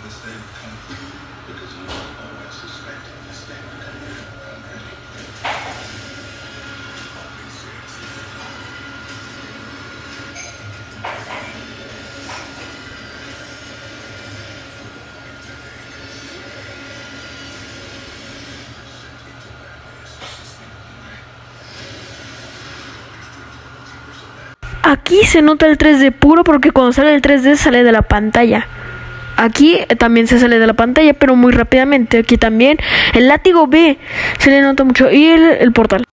Aquí se nota el 3D puro porque cuando sale el 3D sale de la pantalla. Aquí también se sale de la pantalla, pero muy rápidamente. Aquí también el látigo B se le nota mucho y el portal.